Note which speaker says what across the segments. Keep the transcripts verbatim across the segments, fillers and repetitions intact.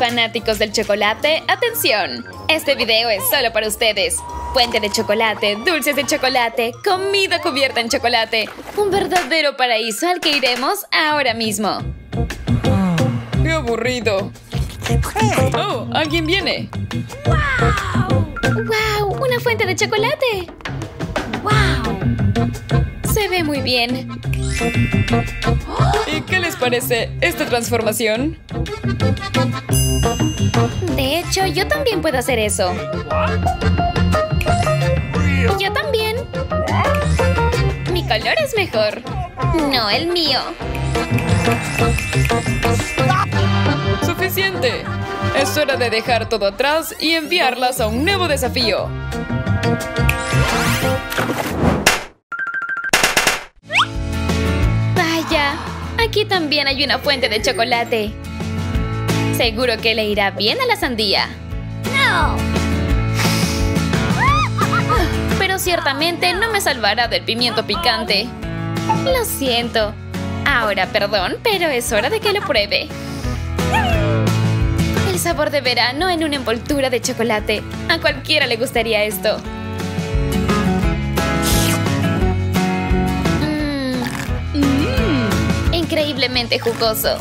Speaker 1: Fanáticos del chocolate, ¡atención! Este video es solo para ustedes. Fuente de chocolate, dulces de chocolate, comida cubierta en chocolate. Un verdadero paraíso al que iremos ahora mismo. ¡Qué aburrido! ¡Oh! ¡Alguien viene!
Speaker 2: ¡Wow!
Speaker 1: ¡Wow! ¡Una fuente de chocolate!
Speaker 2: ¡Wow!
Speaker 1: Se ve muy bien. ¿Y qué les parece esta transformación? De hecho, yo también puedo hacer eso. Yo también. Mi color es mejor. No el mío. Suficiente. Es hora de dejar todo atrás y enviarlas a un nuevo desafío. Vaya, aquí también hay una fuente de chocolate. Seguro que le irá bien a la sandía.
Speaker 2: ¡No!
Speaker 1: Pero ciertamente no me salvará del pimiento picante. Lo siento. Ahora, perdón, pero es hora de que lo pruebe. El sabor de verano en una envoltura de chocolate. A cualquiera le gustaría esto. Mmm. Increíblemente jugoso.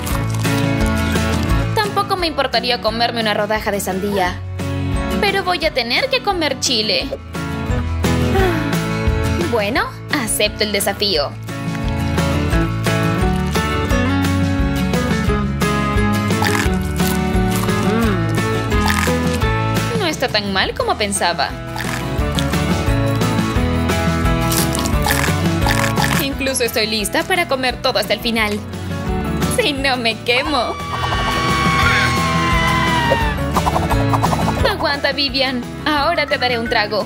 Speaker 1: Tampoco me importaría comerme una rodaja de sandía. Pero voy a tener que comer chile. Bueno, acepto el desafío. No está tan mal como pensaba. Incluso estoy lista para comer todo hasta el final. Si no me quemo. Aguanta, Vivian. Ahora te daré un trago.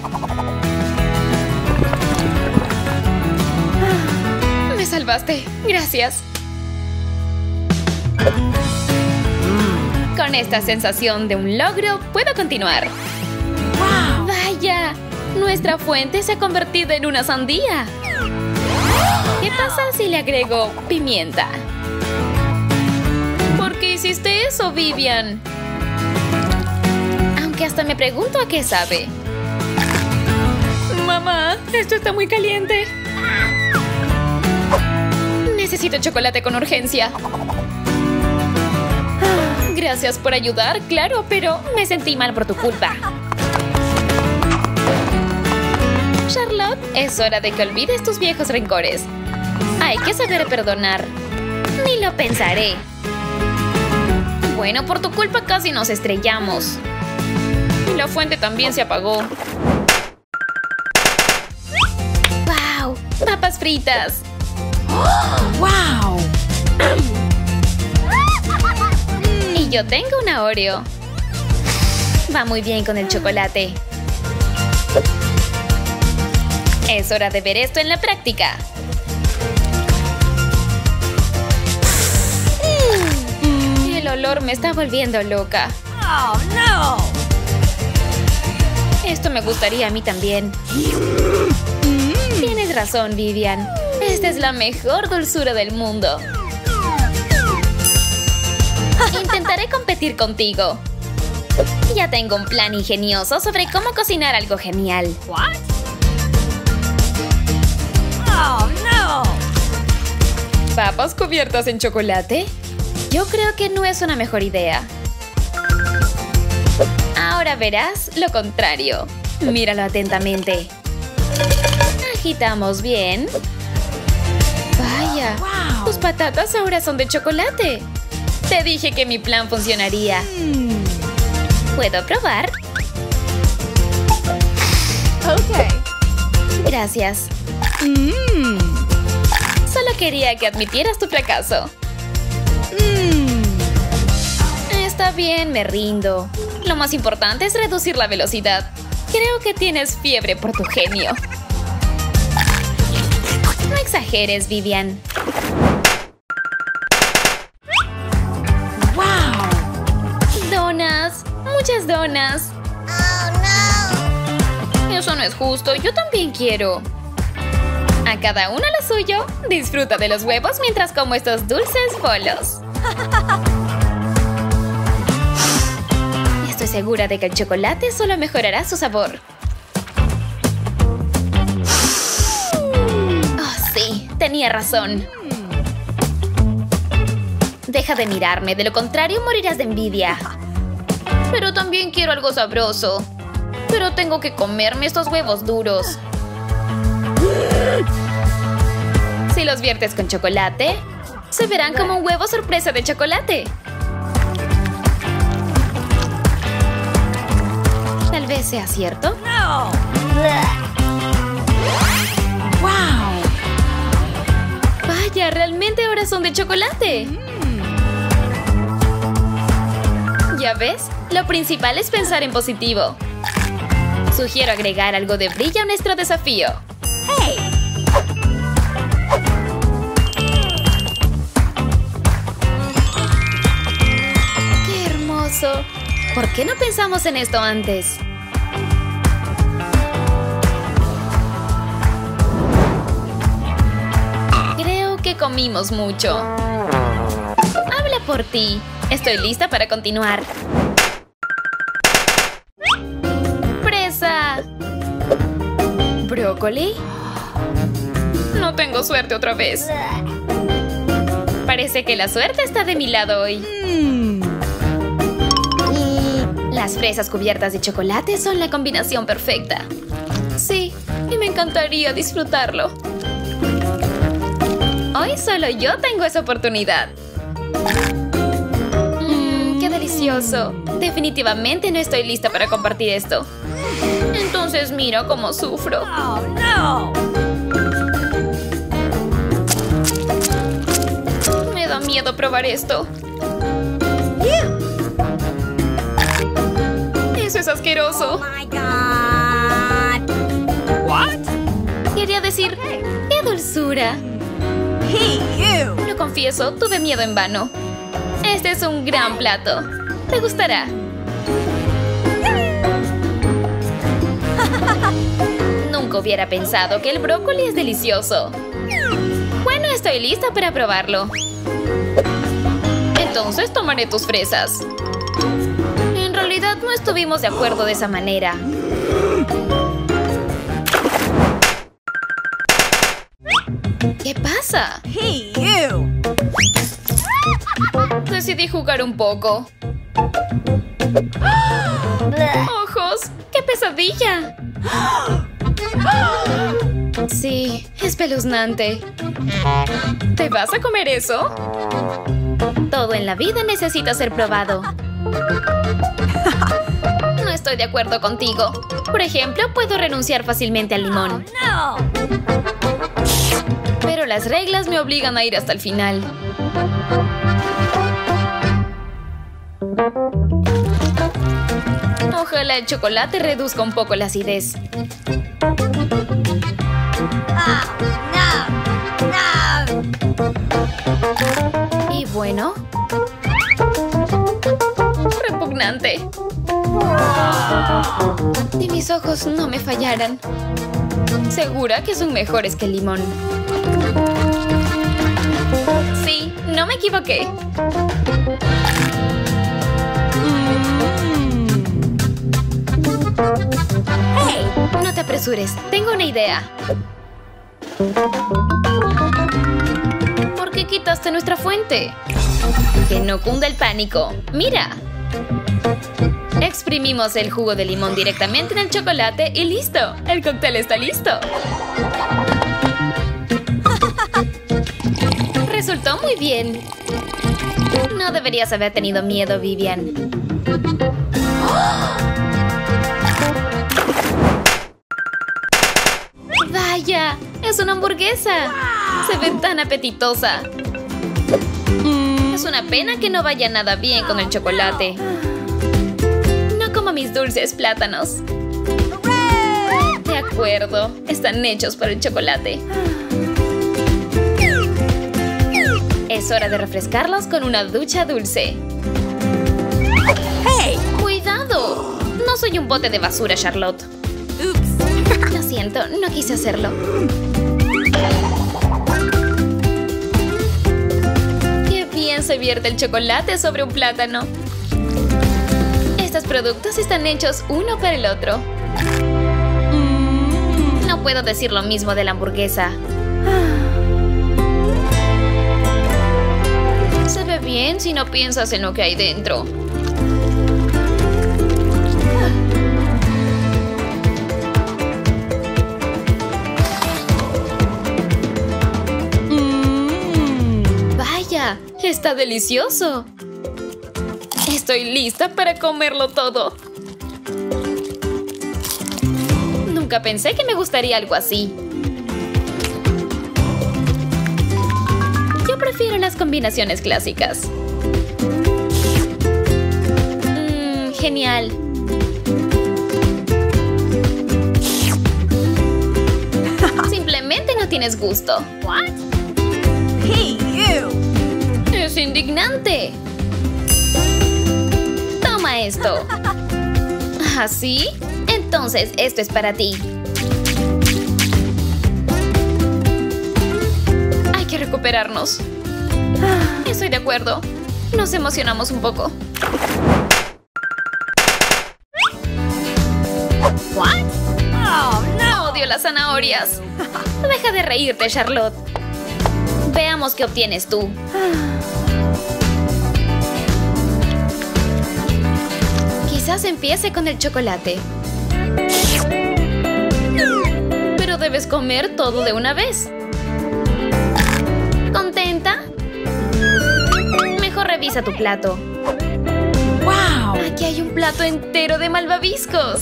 Speaker 1: Me salvaste. Gracias. Con esta sensación de un logro, puedo continuar.
Speaker 2: ¡Wow!
Speaker 1: ¡Vaya! Nuestra fuente se ha convertido en una sandía. ¿Qué pasa si le agrego pimienta? ¿Por qué hiciste eso, Vivian? Aunque hasta me pregunto a qué sabe. Mamá, esto está muy caliente. Necesito chocolate con urgencia. Gracias por ayudar, claro, pero me sentí mal por tu culpa. Charlotte, es hora de que olvides tus viejos rencores. Hay que saber perdonar. Ni lo pensaré. Bueno, por tu culpa casi nos estrellamos. La fuente también se apagó. ¡Wow! ¡Papas fritas!
Speaker 2: ¡Wow!
Speaker 1: Y yo tengo una Oreo. Va muy bien con el chocolate. Es hora de ver esto en la práctica. El olor me está volviendo loca.
Speaker 2: ¡Oh, no!
Speaker 1: Esto me gustaría a mí también. Tienes razón, Vivian. Esta es la mejor dulzura del mundo. Intentaré competir contigo. Ya tengo un plan ingenioso sobre cómo cocinar algo genial.
Speaker 2: What? ¡Oh, no!
Speaker 1: ¿Papas cubiertas en chocolate? Yo creo que no es una mejor idea. Ahora verás lo contrario. Míralo atentamente. Agitamos bien. Vaya,
Speaker 2: Wow.
Speaker 1: tus patatas ahora son de chocolate. Te dije que mi plan funcionaría.
Speaker 2: Mm.
Speaker 1: ¿Puedo probar?
Speaker 2: Ok.
Speaker 1: Gracias.
Speaker 2: Mmm.
Speaker 1: Solo quería que admitieras tu fracaso.
Speaker 2: Mmm.
Speaker 1: Está bien, me rindo. Lo más importante es reducir la velocidad. Creo que tienes fiebre por tu genio. No exageres, Vivian.
Speaker 2: ¡Wow!
Speaker 1: Donas. Muchas donas.
Speaker 2: ¡Oh, no!
Speaker 1: Eso no es justo. Yo también quiero. A cada uno lo suyo. Disfruta de los huevos mientras como estos dulces bolos. segura de que el chocolate solo mejorará su sabor. Oh, sí, tenía razón. Deja de mirarme, de lo contrario morirás de envidia. Pero también quiero algo sabroso. Pero tengo que comerme estos huevos duros. Si los viertes con chocolate, se verán como un huevo sorpresa de chocolate. Tal vez sea cierto.
Speaker 2: No. Wow.
Speaker 1: Vaya, realmente ahora son de chocolate. ¿Ya ves? Lo principal es pensar en positivo. Sugiero agregar algo de brillo a nuestro desafío.
Speaker 2: Hey.
Speaker 1: ¡Qué hermoso! ¿Por qué no pensamos en esto antes? Creo que comimos mucho. Habla por ti. Estoy lista para continuar. ¡Fresa! ¿Brócoli? No tengo suerte otra vez. Parece que la suerte está de mi lado hoy.
Speaker 2: Mm.
Speaker 1: Las fresas cubiertas de chocolate son la combinación perfecta. Sí, y me encantaría disfrutarlo. Hoy solo yo tengo esa oportunidad. Mmm, qué delicioso. Definitivamente no estoy lista para compartir esto. Entonces mira cómo sufro.
Speaker 2: Oh, no.
Speaker 1: Me da miedo probar esto. Eso es asqueroso.
Speaker 2: Oh my God. What?
Speaker 1: Quería decir, ¡qué dulzura!
Speaker 2: Hey, you.
Speaker 1: Lo confieso, tuve miedo en vano. Este es un gran plato. ¿Te gustará? Nunca hubiera pensado que el brócoli es delicioso. Bueno, estoy lista para probarlo. Entonces tomaré tus fresas. En realidad no estuvimos de acuerdo de esa manera. ¿Qué pasa?
Speaker 2: Hey, you.
Speaker 1: Decidí jugar un poco. ¡Ojos! ¡Qué pesadilla! Sí, espeluznante. ¿Te vas a comer eso? Todo en la vida necesita ser probado. No estoy de acuerdo contigo. Por ejemplo, puedo renunciar fácilmente al limón.
Speaker 2: No.
Speaker 1: Pero las reglas me obligan a ir hasta el final. Ojalá el chocolate reduzca un poco la acidez.
Speaker 2: Oh, no. No.
Speaker 1: Y bueno... repugnante. Si mis ojos no me fallaran. ¿Segura que son mejores que el limón? Sí, no me equivoqué. ¡Hey! No te apresures, tengo una idea. ¿Por qué quitaste nuestra fuente? Que no cunda el pánico. ¡Mira! Exprimimos el jugo de limón directamente en el chocolate y ¡listo! ¡El cóctel está listo! Resultó muy bien. No deberías haber tenido miedo, Vivian. ¡Vaya! ¡Es una hamburguesa! Se ve tan apetitosa. Es una pena que no vaya nada bien con el chocolate. No como mis dulces plátanos. De acuerdo, están hechos para el chocolate. Es hora de refrescarlos con una ducha dulce.
Speaker 2: Hey.
Speaker 1: ¡Cuidado! No soy un bote de basura, Charlotte.
Speaker 2: Oops.
Speaker 1: Lo siento, no quise hacerlo. Qué bien se vierte el chocolate sobre un plátano. Estos productos están hechos uno para el otro. No puedo decir lo mismo de la hamburguesa. Se ve bien si no piensas en lo que hay dentro. Vaya, está delicioso. Estoy lista para comerlo todo. Nunca pensé que me gustaría algo así. Yo prefiero las combinaciones clásicas. Mmm, genial. Simplemente no tienes gusto.
Speaker 2: What? Hey, you!
Speaker 1: Es indignante. Toma esto. ¿Así? Entonces, esto es para ti. Hay que recuperarnos. Estoy de acuerdo. Nos emocionamos un poco.
Speaker 2: What? Oh, no!
Speaker 1: Odio las zanahorias. Deja de reírte, Charlotte. Veamos qué obtienes tú. Quizás empiece con el chocolate. Pero debes comer todo de una vez. ¿Contenta? Mejor revisa tu plato.
Speaker 2: Wow!
Speaker 1: Aquí hay un plato entero de malvaviscos.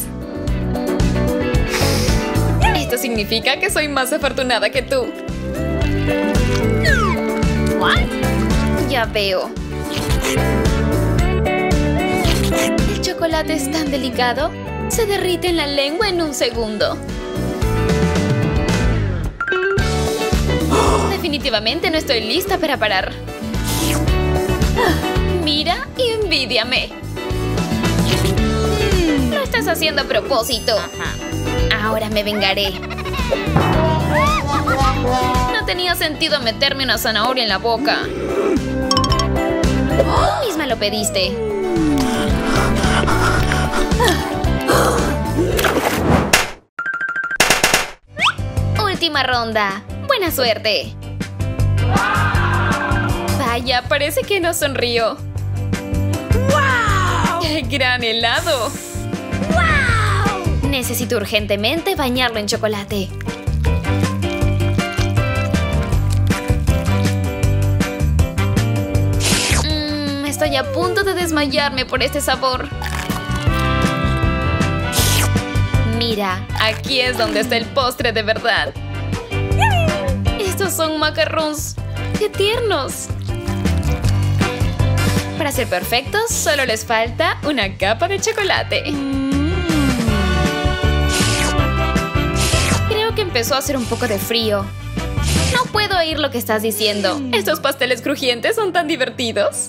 Speaker 1: Esto significa que soy más afortunada que tú.
Speaker 2: What?
Speaker 1: Ya veo. El chocolate es tan delicado. Se derrite en la lengua en un segundo. Definitivamente no estoy lista para parar. Mira y envídiame. Lo estás haciendo a propósito. Ahora me vengaré. No tenía sentido meterme una zanahoria en la boca. Tú misma lo pediste. Última ronda. Buena suerte. Vaya, parece que no sonrío.
Speaker 2: Wow!
Speaker 1: ¡Qué gran helado!
Speaker 2: Wow!
Speaker 1: Necesito urgentemente bañarlo en chocolate. Mm, estoy a punto de desmayarme por este sabor. Mira, aquí es donde está el postre de verdad. Estos son macarrons. ¡Qué tiernos! Para ser perfectos, solo les falta una capa de chocolate. Creo que empezó a hacer un poco de frío. No puedo oír lo que estás diciendo. ¿Estos pasteles crujientes son tan divertidos?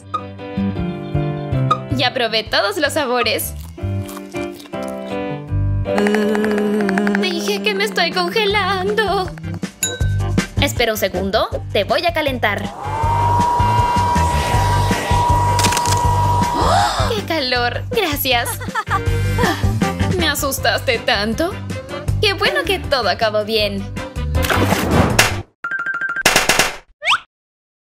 Speaker 1: Ya probé todos los sabores. Dije que me estoy congelando. Espera un segundo, te voy a calentar. ¡Qué calor! Gracias. ¿Me asustaste tanto? Qué bueno que todo acabó bien.